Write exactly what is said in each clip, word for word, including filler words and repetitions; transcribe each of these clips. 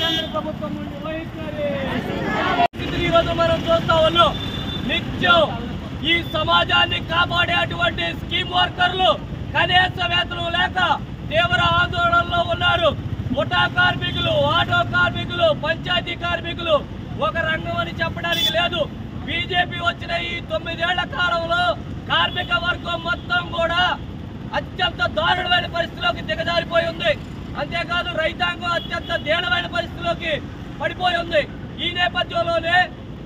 కేంద్ర ప్రభుత్వం నుండి వైఖరి ఈరోజు మనం చూస్తా ఉన్నాం. నిత్యం ఈ సమాజాన్ని కాపాడేటువంటి స్కీమ్ వర్కర్లు కనీస వేతనం లేక తీవ్ర ఆందోళనలో ఉన్నారు. ముఠా కార్మికులు, ఆటో కార్మికులు, పంచాయతీ కార్మికులు ఒక రంగం అని చెప్పడానికి లేదు. బీజేపీ వచ్చిన ఈ తొమ్మిదేళ్ల కాలంలో కార్మిక వర్గం మొత్తం కూడా అత్యంత దారుణమైన పరిస్థితిలోకి దిగజారిపోయి ఉంది. అంతేకాదు రైతాంగం అత్యంత దీనమైన పరిస్థితిలోకి పడిపోయి ఉంది. ఈ నేపథ్యంలోనే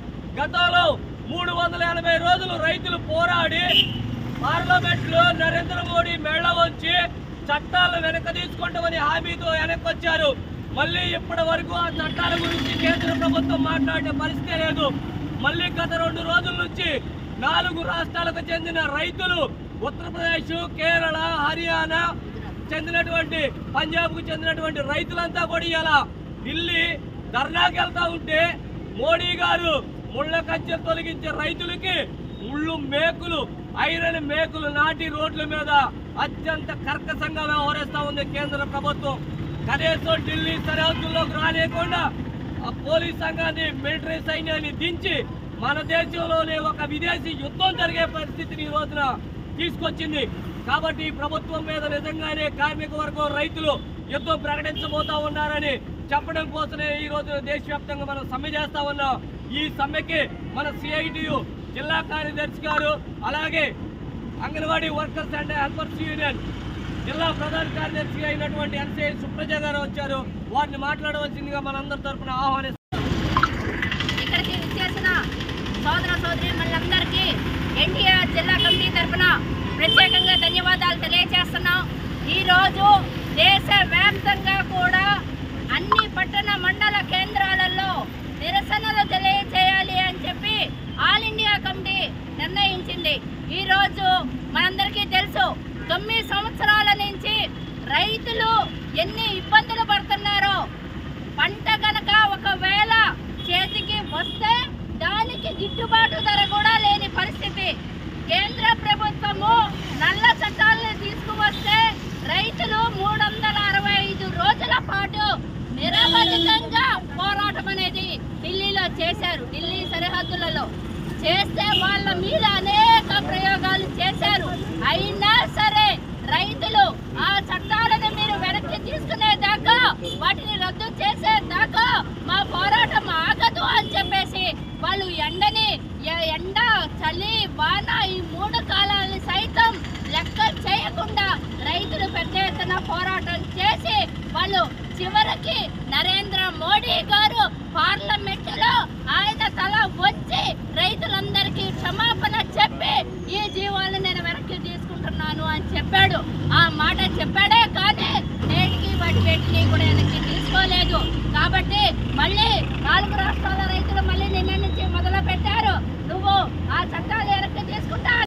గతంలో మూడు వందల ఎనభై రోజులు రైతులు పోరాడి పార్లమెంట్ లో నరేంద్ర మోడీ మెళ్ళ వంచి చట్టాలను వెనక తీసుకుంటామని హామీతో వెనక్కొచ్చారు. మళ్ళీ ఇప్పటి వరకు ఆ చట్టాల గురించి కేంద్ర ప్రభుత్వం మాట్లాడే పరిస్థితి లేదు. మళ్ళీ గత రెండు రోజుల నుంచి నాలుగు రాష్ట్రాలకు చెందిన రైతులు, ఉత్తరప్రదేశ్, కేరళ, హర్యానా చెందినటువంటి, పంజాబ్ కు చెందినటువంటి రైతులంతా కూడా ఇలా ఢిల్లీ ధర్నాకి వెళ్తా ఉంటే మోడీ గారు ముళ్ళ కంచె తొలగించే రైతులకి ముళ్ళు మేకులు, ఐరన్ మేకులు నాటి రోడ్ల మీద అత్యంత కర్కశంగా వ్యవహరిస్తా ఉంది కేంద్ర ప్రభుత్వం. కనీసం ఢిల్లీ సరిహద్దుల్లోకి రాలేకుండా ఆ పోలీస్ సంఘాన్ని, మిలిటరీ సైన్యాన్ని దించి మన దేశంలోనే ఒక విదేశీ యుద్ధం జరిగే పరిస్థితిని ఈ రోజున తీసుకొచ్చింది. కాబట్టి ఈ ప్రభుత్వం మీద నిజంగానే కార్మిక వర్గం, రైతులు యుద్ధం ప్రకటించబోతా ఉన్నారని చెప్పడం కోసమే ఈ రోజు దేశవ్యాప్తంగా మనం సమ్మె చేస్తా ఉన్నాం. ఈ సమ్మెకి మన సిఐటియు జిల్లా కార్యదర్శి గారు, అలాగే anganwadi workers and helpers union జిల్లా ప్రధాన కార్యదర్శి అయినటువంటి ఎన్సీ సుప్రజ గారు వచ్చారు. వారిని మాట్లాడవలసిందిగా మనందరి తరఫున ఆహ్వానిస్తాం. ఇక్కడికి విచ్చేసిన సోదర సోదరి మనందరికీ ఎన్టీఆర్ జిల్లా కమిటీ తరఫున ప్రత్యేకంగా ధన్యవాదాలు తెలియజేస్తున్నాం. ఈరోజు దేశవ్యాప్తంగా కూడా అన్ని పట్టణ మండల కేంద్రాలలో నిరసనలు తెలియజేయాలి అని చెప్పి ఆల్ ఇండియా కమిటీ నిర్ణయించింది. ఈరోజు మనందరికీ తెలుసు, తొమ్మిది సంవత్సరాల నుంచి రైతులు ఎన్ని ఇబ్బందులు పడుతున్నారో. పంట కనుక ఒకవేళ చేతికి వస్తే దానికి గిట్టుబాటు ధర కూడా లేని పరిస్థితి. కేంద్ర ప్రభుత్వము నల్ల చట్టాలను తీసుకువస్తే రైతులు మూడు వందల అరవై ఐదు రోజుల పాటు నిరవధికంగా పోరాటం అనేది ఢిల్లీలో చేశారు. ఢిల్లీ సరిహద్దులలో చేస్తే వాళ్ళ మీద అనేక ప్రయోగాలు చేశారు. అయినా సరే రైతులు ఆ చట్టాలను మీరు వెనక్కి తీసుకునేదాకా, వాటిని రద్దు చేసేదాకా మా పోరాటం ఆగదు అని చెప్పేసి వాళ్ళు ఎండని, ఎండ, చలి, వాన ఈ మూడు కాలాలను సైతం లెక్క చేయకుండా రైతులు పెద్ద ఎత్తున పోరాటం చేసి వాళ్ళు చివరికి నరేంద్ర మోడీ గారు పార్లమెంటులో ఆయన తల వంచి రైతులందరికీ క్షమాపణ చెప్పి ఈ జీవాలను నేను వెనక్కి తీసుకుంటున్నాను అని చెప్పాడు. ఆ మాట చెప్పాడే కానీ నేటికి వాటి వేటిని కూడా వెనక్కి తీసుకోలేదు. కాబట్టి మళ్ళీ నాలుగు రాష్ట్రాల రైతులు మళ్ళీ నిన్న నుంచి మొదలు పెట్టారు, నువ్వు ఆ చట్టాలు వెనక్కి తీసుకుంటా